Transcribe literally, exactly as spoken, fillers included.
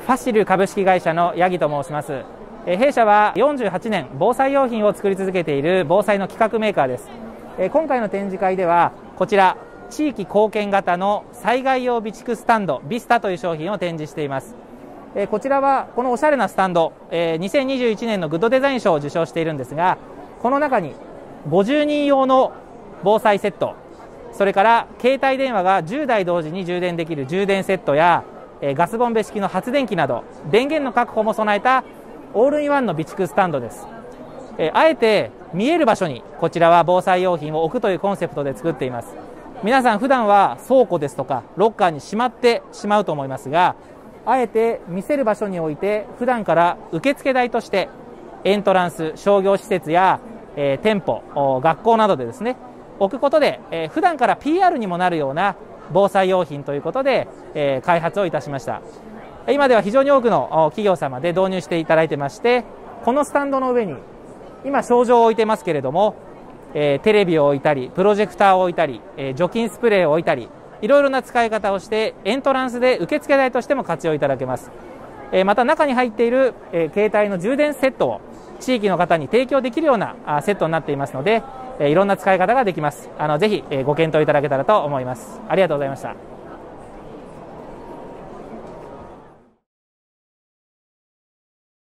ファシル株式会社の八木と申します。弊社はよんじゅうはちねん防災用品を作り続けている防災の企画メーカーです。今回の展示会ではこちら地域貢献型の災害用備蓄スタンドビスタという商品を展示しています。こちらはこのおしゃれなスタンド、にせんにじゅういちねんのグッドデザイン賞を受賞しているんですが、この中にごじゅうにん用の防災セット、それから携帯電話がじゅうだい同時に充電できる充電セットやガスボンベ式の発電機など電源の確保も備えたオールインワンの備蓄スタンドです。あえて見える場所にこちらは防災用品を置くというコンセプトで作っています。皆さん普段は倉庫ですとかロッカーにしまってしまうと思いますが、あえて見せる場所に置いて普段から受付台としてエントランス、商業施設や、えー、店舗、学校などでですね置くことで、えー、普段から ピーアール にもなるような防災用品ということで、えー、開発をいたしました。今では非常に多くの企業様で導入していただいてまして、このスタンドの上に今賞状を置いてますけれども、えー、テレビを置いたりプロジェクターを置いたり、えー、除菌スプレーを置いたり、いろいろな使い方をしてエントランスで受付台としても活用いただけます。えー、また中に入っている、えー、携帯の充電セットを地域の方に提供できるようなセットになっていますので、えー、いろんな使い方ができます。あのぜひ、えー、ご検討いただけたらと思います。ありがとうございました。